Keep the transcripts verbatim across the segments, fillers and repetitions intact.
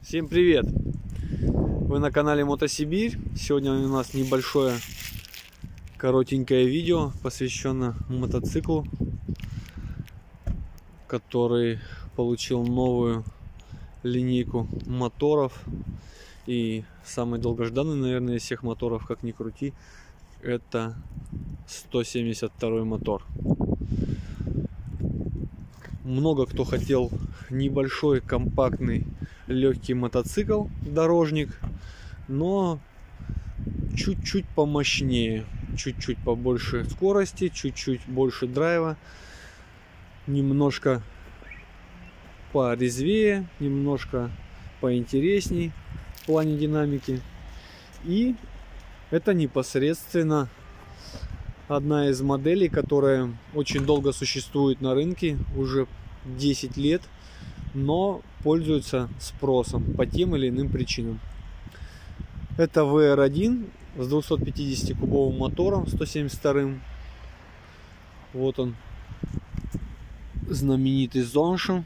Всем привет! Вы на канале Мотосибирь. Сегодня у нас небольшое коротенькое видео, посвященное мотоциклу, который получил новую линейку моторов. И самый долгожданный, наверное, из всех моторов, как ни крути, это сто семьдесят второй мотор. Много кто хотел небольшой, компактный, легкий мотоцикл, дорожник, но чуть-чуть помощнее, чуть-чуть побольше скорости, чуть-чуть больше драйва, немножко порезвее, немножко поинтересней в плане динамики. И это непосредственно одна из моделей, которая очень долго существует на рынке, уже десять лет, но пользуется спросом по тем или иным причинам. Это вэ эр один с двухсотпятидесятикубовым мотором, сто семьдесят вторым. Вот он, знаменитый Zontion.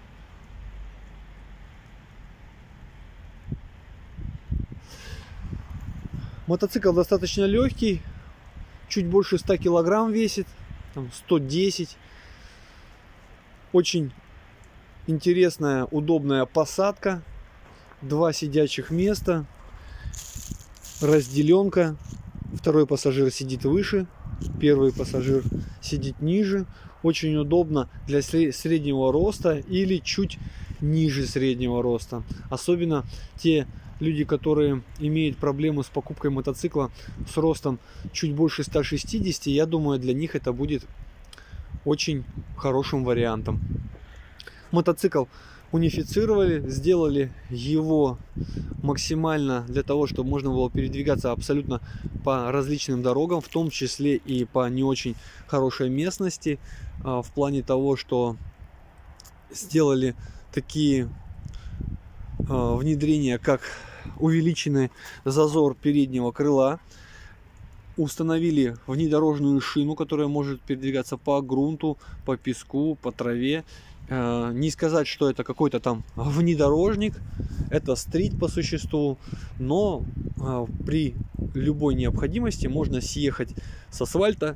Мотоцикл достаточно легкий, чуть больше ста килограмм весит, там сто десять. Очень интересная, удобная посадка, два сидячих места, разделенка. Второй пассажир сидит выше, первый пассажир сидит ниже. Очень удобно для среднего роста или чуть ниже среднего роста. Особенно те люди, которые имеют проблемы с покупкой мотоцикла с ростом чуть больше ста шестидесяти, я думаю, для них это будет очень хорошим вариантом. Мотоцикл унифицировали, сделали его максимально для того, чтобы можно было передвигаться абсолютно по различным дорогам, в том числе и по не очень хорошей местности, в плане того, что сделали такие внедрения, как увеличенный зазор переднего крыла, установили внедорожную шину, которая может передвигаться по грунту, по песку, по траве. Не сказать, что это какой-то там внедорожник, это стрит по существу, но при любой необходимости можно съехать с асфальта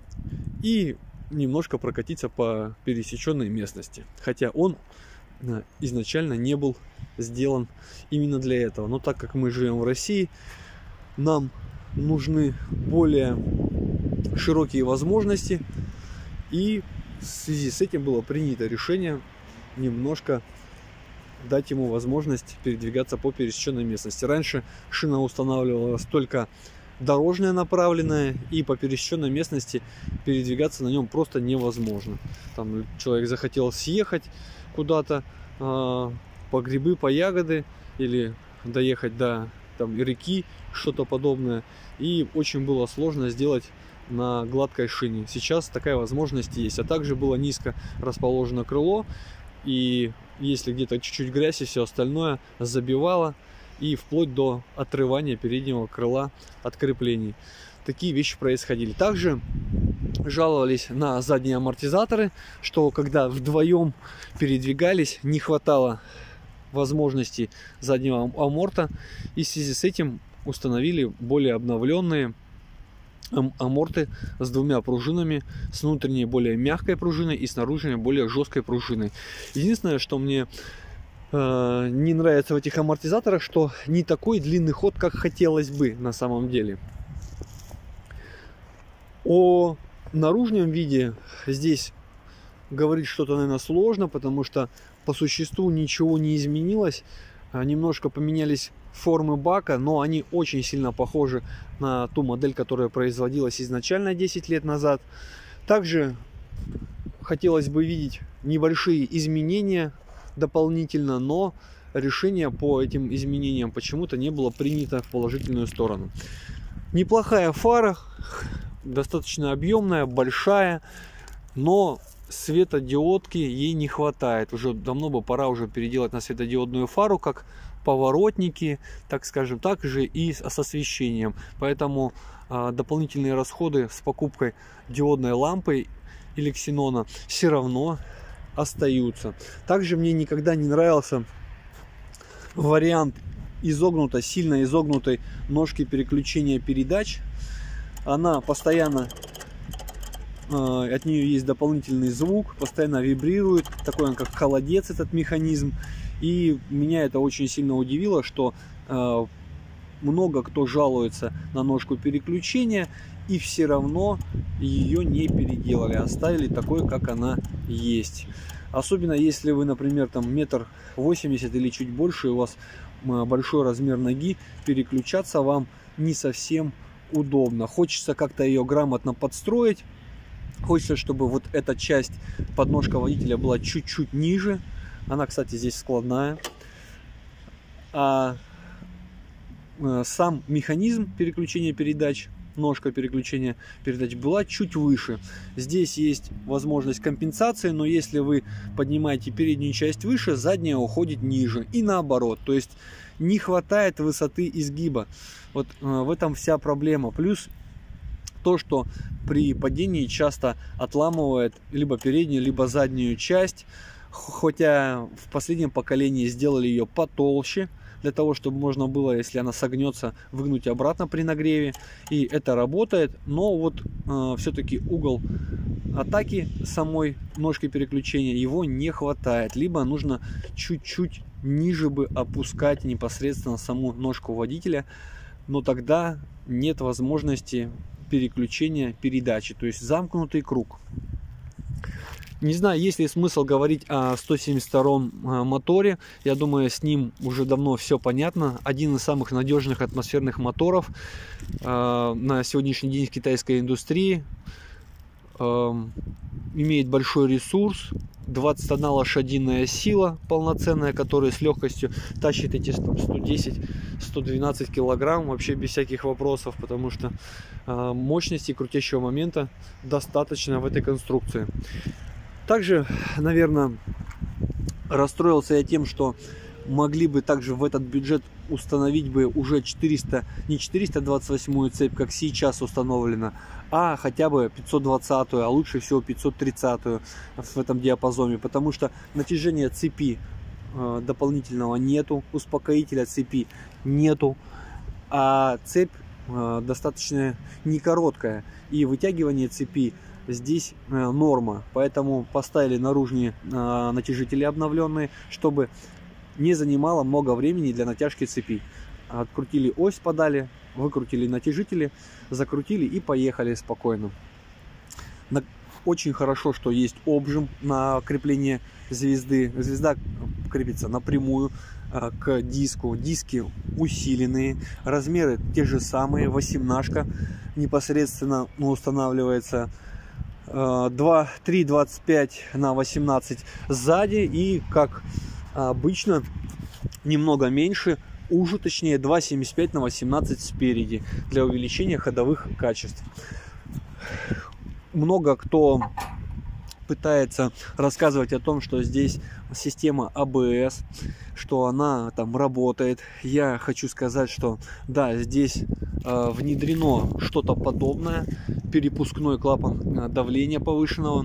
и немножко прокатиться по пересеченной местности. Хотя он изначально не был сделан именно для этого. Но так как мы живем в России, нам нужны более широкие возможности, и в связи с этим было принято решение немножко дать ему возможность передвигаться по пересеченной местности. Раньше шина устанавливалась только дорожная направленная, и по пересеченной местности передвигаться на нем просто невозможно. Там человек захотел съехать куда-то э, по грибы, по ягоды, или доехать до там реки, что-то подобное, и очень было сложно сделать на гладкой шине. Сейчас такая возможность есть. А также было низко расположено крыло, и если где-то чуть-чуть грязь и все остальное, забивало, и вплоть до отрывания переднего крыла от креплений. Такие вещи происходили. Также жаловались на задние амортизаторы, что когда вдвоем передвигались, не хватало возможности заднего аморта, и в связи с этим установили более обновленные аморты с двумя пружинами, с внутренней более мягкой пружиной и с наружной более жесткой пружиной. Единственное, что мне э, не нравится в этих амортизаторах, что не такой длинный ход, как хотелось бы на самом деле. О наружном виде здесь говорить что-то, наверное, сложно, потому что по существу ничего не изменилось. Немножко поменялись формы бака, но они очень сильно похожи на ту модель, которая производилась изначально десять лет назад. Также хотелось бы видеть небольшие изменения дополнительно, но решение по этим изменениям почему-то не было принято в положительную сторону. Неплохая фара, достаточно объемная, большая, но светодиодки ей не хватает. Уже давно бы пора уже переделать на светодиодную фару, как поворотники, так скажем, так же и с освещением. Поэтому а, дополнительные расходы с покупкой диодной лампы или ксенона все равно остаются. Также мне никогда не нравился вариант изогнутой, сильно изогнутой ножки переключения передач. Она постоянно, э, от нее есть дополнительный звук, постоянно вибрирует, такой он как холодец этот механизм. И меня это очень сильно удивило, что э, много кто жалуется на ножку переключения, и все равно ее не переделали, оставили такой, как она есть. Особенно если вы, например, там метр восемьдесят или чуть больше, у вас большой размер ноги, переключаться вам не совсем удобно. Хочется как-то ее грамотно подстроить. Хочется, чтобы вот эта часть подножка водителя была чуть-чуть ниже. Она, кстати, здесь складная. А сам механизм переключения передач, ножка переключения передач была чуть выше. Здесь есть возможность компенсации, но если вы поднимаете переднюю часть выше, задняя уходит ниже. И наоборот, то есть не хватает высоты изгиба. Вот э, в этом вся проблема. Плюс то, что при падении часто отламывает либо переднюю, либо заднюю часть. Хотя в последнем поколении сделали ее потолще, для того, чтобы можно было, если она согнется, выгнуть обратно при нагреве. И это работает, но вот э, все-таки угол атаки самой ножки переключения его не хватает. Либо нужно чуть-чуть ниже бы опускать непосредственно саму ножку водителя, но тогда нет возможности переключения передачи, то есть замкнутый круг. Не знаю, есть ли смысл говорить о сто семьдесят втором моторе. Я думаю, с ним уже давно все понятно. Один из самых надежных атмосферных моторов э, на сегодняшний день в китайской индустрии. Э, имеет большой ресурс. двадцать одна лошадиная сила полноценная, которая с легкостью тащит эти сто десять — сто двенадцать килограмм вообще без всяких вопросов, потому что э, мощности крутящего момента достаточно в этой конструкции. Также, наверное, расстроился я тем, что могли бы также в этот бюджет установить бы уже четыреста, не четыреста двадцать восьмую цепь, как сейчас установлено, а хотя бы пятьсот двадцатую, а лучше всего пятьсот тридцатую в этом диапазоне, потому что натяжения цепи э, дополнительного нету, успокоителя цепи нету, а цепь э, достаточно не короткая, и вытягивание цепи здесь э, норма, поэтому поставили наружные э, натяжители обновленные, чтобы не занимало много времени для натяжки цепи. Открутили ось, подали, выкрутили натяжители, закрутили и поехали спокойно. На... Очень хорошо, что есть обжим на крепление звезды. Звезда крепится напрямую э, к диску. Диски усиленные, размеры те же самые, восемнашка непосредственно устанавливается. два, три, двадцать пять на восемнадцать сзади и, как обычно, немного меньше, уже точнее два семьдесят пять на восемнадцать спереди для увеличения ходовых качеств. Много кто пытается рассказывать о том, что здесь система а бэ эс, что она там работает. Я хочу сказать, что да, здесь э, внедрено что-то подобное, перепускной клапан давления повышенного,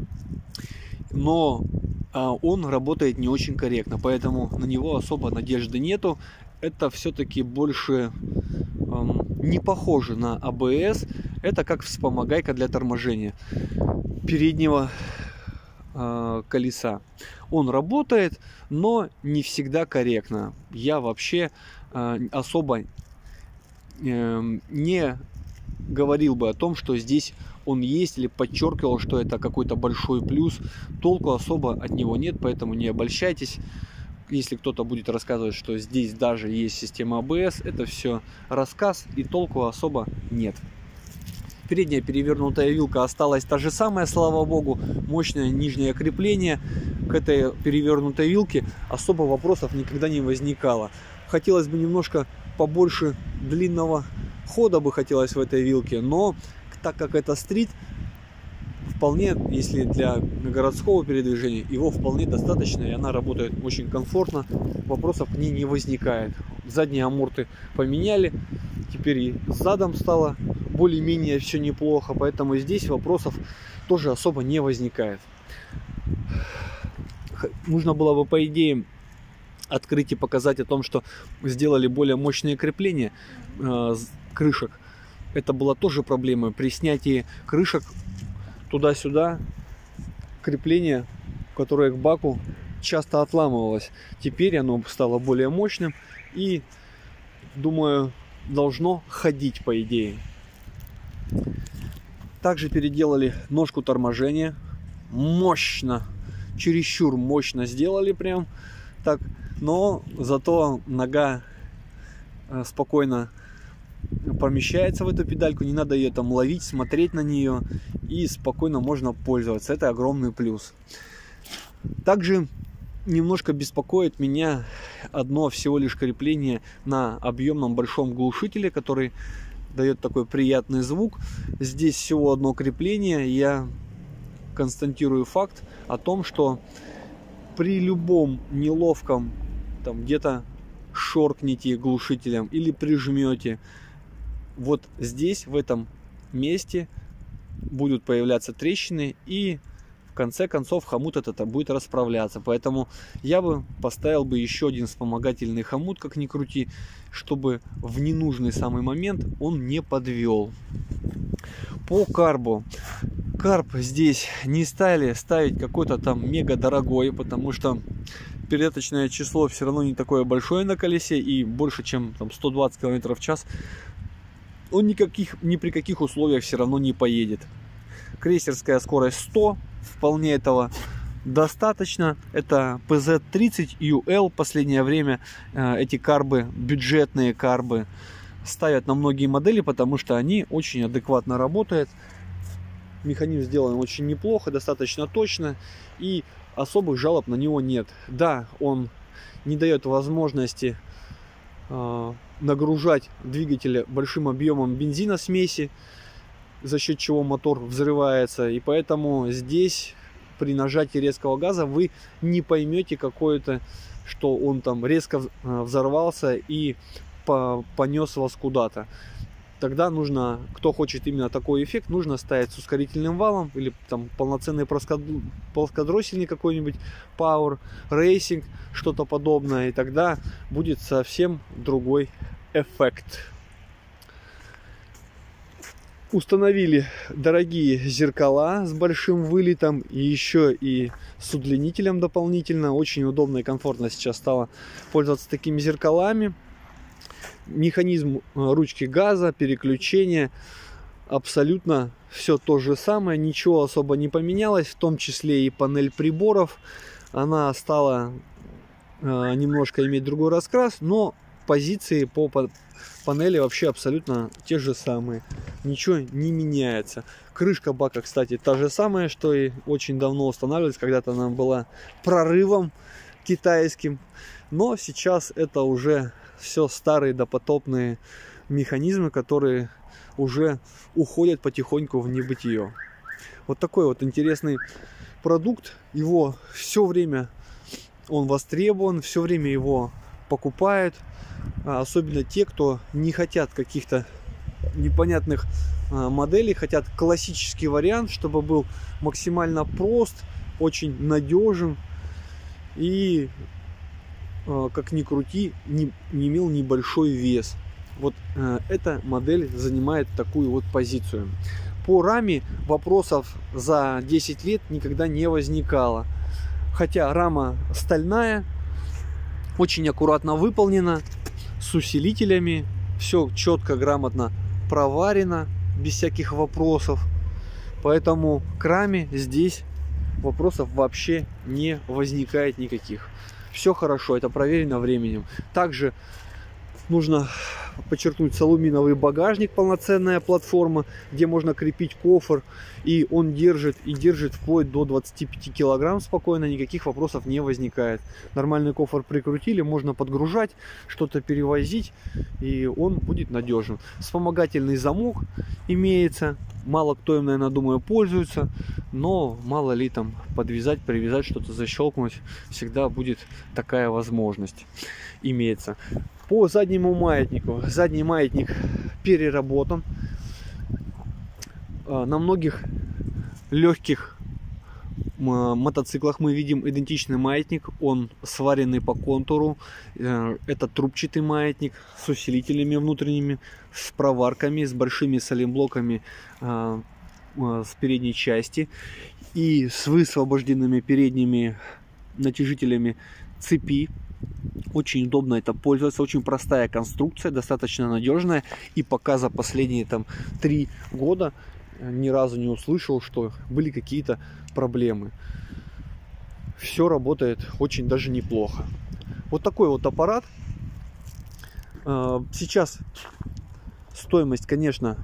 но э, он работает не очень корректно, поэтому на него особо надежды нету. Это все-таки больше э, не похоже на а бэ эс, это как вспомогайка для торможения переднего э, колеса. Он работает, но не всегда корректно. Я вообще э, особо э, не говорил бы о том, что здесь он есть, или подчеркивал, что это какой-то большой плюс. Толку особо от него нет, поэтому не обольщайтесь. Если кто-то будет рассказывать, что здесь даже есть система а бэ эс, это все рассказ, и толку особо нет. Передняя перевернутая вилка осталась та же самая, слава богу. Мощное нижнее крепление. К этой перевернутой вилке особо вопросов никогда не возникало. Хотелось бы немножко побольше длинного хода бы хотелось в этой вилке, но так как это стрит, вполне, если для городского передвижения, его вполне достаточно, и она работает очень комфортно, вопросов к ней не возникает. Задние аморты поменяли, теперь и задом стало более-менее все неплохо, поэтому здесь вопросов тоже особо не возникает. Нужно было бы, по идее, открыть и показать о том, что сделали более мощные крепления э, крышек. Это была тоже проблема. При снятии крышек туда-сюда крепление, которое к баку, часто отламывалось. Теперь оно стало более мощным и, думаю, должно ходить по идее. Также переделали ножку торможения. Мощно, чересчур мощно сделали прям так. Но зато нога спокойно помещается в эту педальку. Не надо ее там ловить, смотреть на нее. И спокойно можно пользоваться. Это огромный плюс. Также немножко беспокоит меня одно всего лишь крепление на объемном большом глушителе, который дает такой приятный звук. Здесь всего одно крепление. Я констатирую факт о том, что при любом неловком, там где-то шоркните глушителем или прижмете, вот здесь, в этом месте будут появляться трещины, и в конце концов хомут этот будет расправляться. Поэтому я бы поставил бы еще один вспомогательный хомут, как ни крути, чтобы в ненужный самый момент он не подвел. По карбу. Карб здесь не стали ставить какой-то там мега дорогой, потому что передаточное число все равно не такое большое на колесе, и больше чем там, сто двадцать километров в час он никаких, ни при каких условиях все равно не поедет. Крейсерская скорость сто, вполне этого достаточно. Это пи зет тридцать ю эл. Последнее время э, эти карбы, бюджетные карбы, ставят на многие модели, потому что они очень адекватно работают. Механизм сделан очень неплохо, достаточно точно, и особых жалоб на него нет. Да, он не дает возможности э, нагружать двигатель большим объемом бензина смеси, за счет чего мотор взрывается, и поэтому здесь при нажатии резкого газа вы не поймете какое-то, что он там резко взорвался и понес вас куда-то. Тогда нужно, кто хочет именно такой эффект, нужно ставить с ускорительным валом или там полноценный плоскодроссельный какой-нибудь Power Racing, что-то подобное, и тогда будет совсем другой эффект. Установили дорогие зеркала с большим вылетом и еще и с удлинителем дополнительно. Очень удобно и комфортно сейчас стало пользоваться такими зеркалами. Механизм ручки газа, переключения, абсолютно все то же самое, ничего особо не поменялось, в том числе и панель приборов. Она стала э, немножко иметь другой раскрас, но позиции по панели вообще абсолютно те же самые, ничего не меняется. Крышка бака, кстати, та же самая, что и очень давно устанавливалась, когда-то она была прорывом китайским, но сейчас это уже все старые допотопные механизмы, которые уже уходят потихоньку в небытие. Вот такой вот интересный продукт. Его все время он востребован, все время его покупают. Особенно те, кто не хотят каких-то непонятных моделей, хотят классический вариант, чтобы был максимально прост, очень надежен и, как ни крути, не, не имел небольшой вес. Вот э, эта модель занимает такую вот позицию. По раме вопросов за десять лет никогда не возникало. Хотя рама стальная, очень аккуратно выполнена, с усилителями, все четко, грамотно проварено, без всяких вопросов. Поэтому к раме здесь вопросов вообще не возникает никаких. Все хорошо, это проверено временем. Также нужно подчеркнуть, алюминиевый багажник, полноценная платформа, где можно крепить кофр, и он держит и держит вплоть до двадцати пяти килограмм спокойно, никаких вопросов не возникает. Нормальный кофр прикрутили, можно подгружать, что-то перевозить, и он будет надежен. Вспомогательный замок имеется, мало кто им, наверное, думаю, пользуется, но мало ли там подвязать, привязать, что-то защелкнуть, всегда будет такая возможность имеется. По заднему маятнику. Задний маятник переработан. На многих легких мотоциклах мы видим идентичный маятник, он сваренный по контуру, это трубчатый маятник с усилителями внутренними, с проварками, с большими салимблоками с передней части и с высвобожденными передними натяжителями цепи. Очень удобно это пользоваться, очень простая конструкция, достаточно надежная, и пока за последние там три года ни разу не услышал, что были какие-то проблемы. Все работает очень даже неплохо. Вот такой вот аппарат. Сейчас стоимость, конечно,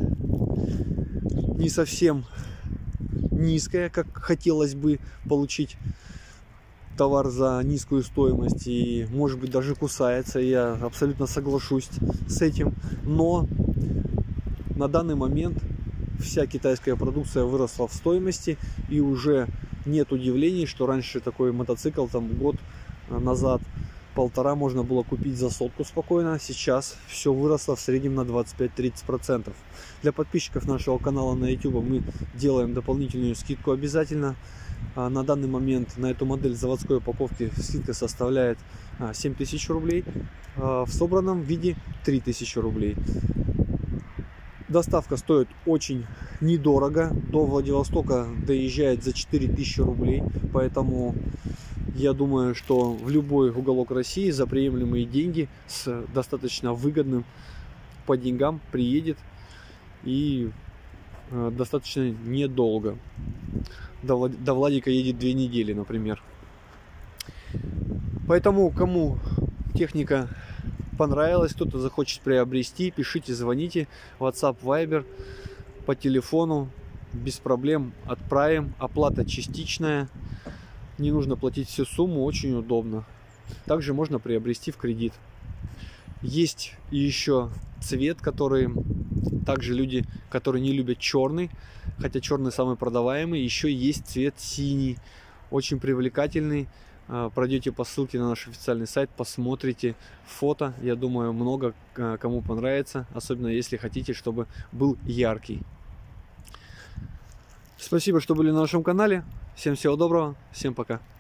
не совсем низкая, как хотелось бы получить товар за низкую стоимость, и может быть даже кусается. Я абсолютно соглашусь с этим, но на данный момент вся китайская продукция выросла в стоимости, и уже нет удивлений, что раньше такой мотоцикл там год назад, полтора, можно было купить за сотку спокойно. Сейчас все выросло в среднем на двадцать пять — тридцать процентов. Для подписчиков нашего канала на YouTube мы делаем дополнительную скидку обязательно. На данный момент на эту модель заводской упаковки скидка составляет семь тысяч рублей, в собранном виде три тысячи рублей. Доставка стоит очень недорого, до Владивостока доезжает за четыре тысячи рублей, поэтому я думаю, что в любой уголок России за приемлемые деньги с достаточно выгодным по деньгам приедет, и достаточно недолго. До, Влад... до Владика едет две недели, например. Поэтому, кому техника понравилась, кто-то захочет приобрести, пишите, звоните, WhatsApp, Viber, по телефону, без проблем отправим. Оплата частичная, не нужно платить всю сумму, очень удобно. Также можно приобрести в кредит. Есть еще цвет, который также люди, которые не любят черный, хотя черный самый продаваемый. Еще есть цвет синий, очень привлекательный. Пройдете по ссылке на наш официальный сайт, посмотрите фото. Я думаю, много кому понравится, особенно если хотите, чтобы был яркий. Спасибо, что были на нашем канале. Всем всего доброго, всем пока.